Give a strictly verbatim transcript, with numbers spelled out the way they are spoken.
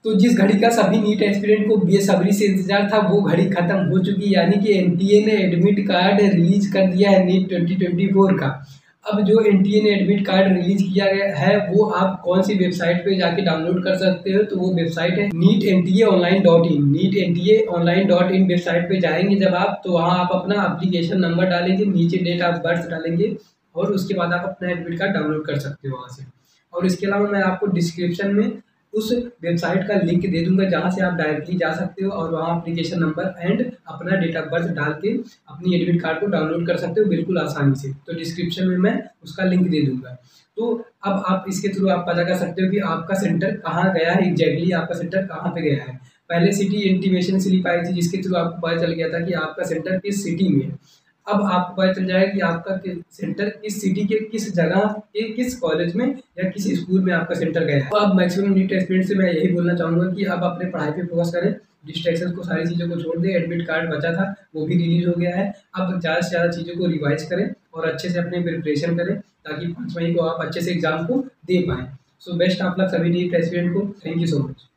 तो जिस घड़ी का सभी नीट एस्पिरेंट को बेसब्री से इंतजार था वो घड़ी खत्म हो चुकी, यानी कि एनटीए ने एडमिट कार्ड रिलीज कर दिया है नीट ट्वेंटी ट्वेंटी फोर का। अब जो एनटीए ने एडमिट कार्ड रिलीज किया गया है वो आप कौन सी वेबसाइट पे जाके डाउनलोड कर सकते हो, तो वो वेबसाइट है NEET N T A online dot in. NEET N T A online dot in website पे जाएंगे जब आप, तो वहाँ आप अपना एप्लीकेशन नंबर डालेंगे, नीचे डेट ऑफ बर्थ डालेंगे और उसके बाद आप अपना एडमिट कार्ड डाउनलोड कर सकते हो वहाँ से। और इसके अलावा मैं आपको डिस्क्रिप्शन में उस वेबसाइट का लिंक दे दूंगा जहाँ से आप डायरेक्टली जा सकते हो और वहाँ एप्लीकेशन नंबर एंड अपना डेट ऑफ बर्थ डाल के अपनी एडमिट कार्ड को डाउनलोड कर सकते हो बिल्कुल आसानी से। तो डिस्क्रिप्शन में मैं उसका लिंक दे दूंगा। तो अब आप इसके थ्रू आप पता कर सकते हो कि आपका सेंटर कहाँ गया है, एग्जैक्टली आपका सेंटर कहाँ पे गया है। पहले सिटी इंटीमेशन स्लिप आई थी जिसके थ्रू आपको पता चल गया था कि आपका सेंटर किस सिटी में है। अब आपको पता चल जाएगा कि आपका सेंटर किस सिटी के किस जगह के किस कॉलेज में या किस स्कूल में आपका सेंटर गया है। तो अब मैक्सिमम नीट एस्पिरेंट से मैं यही बोलना चाहूँगा कि अब अपने पढ़ाई पे फोकस करें, डिस्ट्रैक्शन को सारी चीज़ों को छोड़ दें। एडमिट कार्ड बचा था वो भी रिलीज हो गया है, अब ज़्यादा से ज़्यादा चीज़ों को रिवाइज करें और अच्छे से अपने प्रिपरेशन करें ताकि पाँच मई को आप अच्छे से एग्जाम को दे पाएँ। सो बेस्ट ऑफ लक सभी नीट एस्पिरेंट को। Thank you so much.